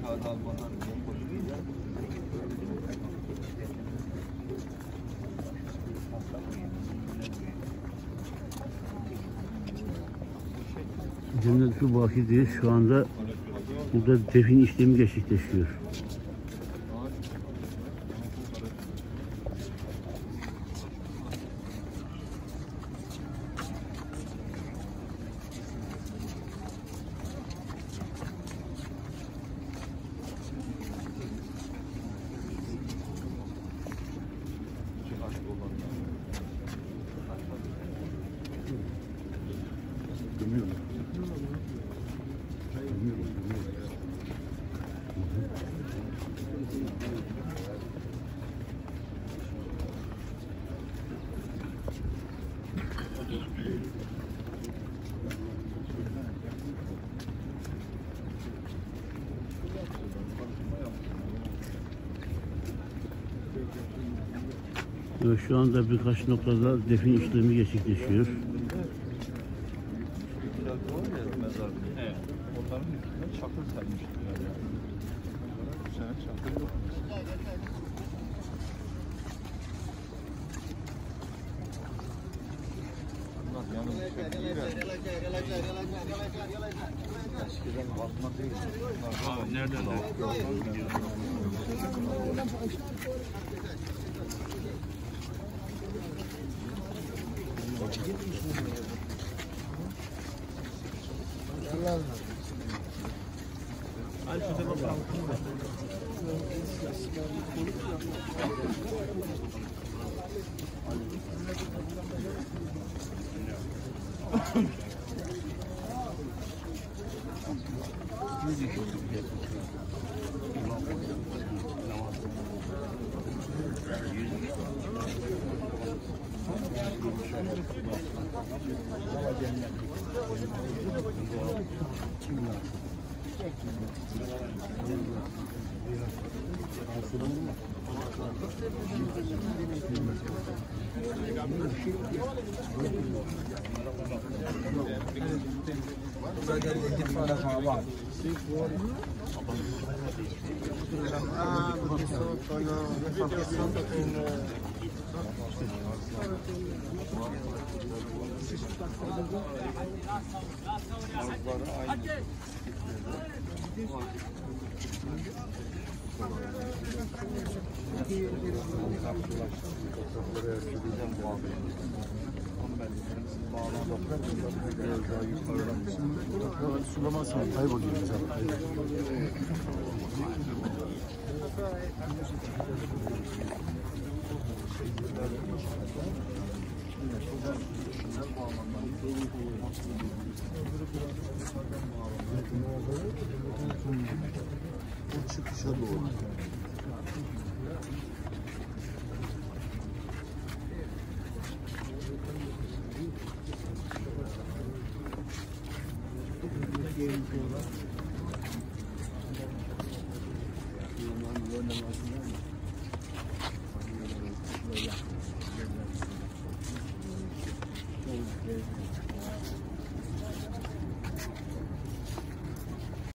Cennet Su Baki'deyiz. Şu anda burada defin işlemi gerçekleşiyor. Evet, şu anda birkaç noktada defin işlemi gerçekleşiyor. Evet. Onların üstüne çakıl sermişler yani. Bu sene çakıl yok. Bunlar yalnız eskiden bakma değil. Abi nereden de? Sulamazsan kayboluyor zaten. Bu çıkışa doğru. Thank you.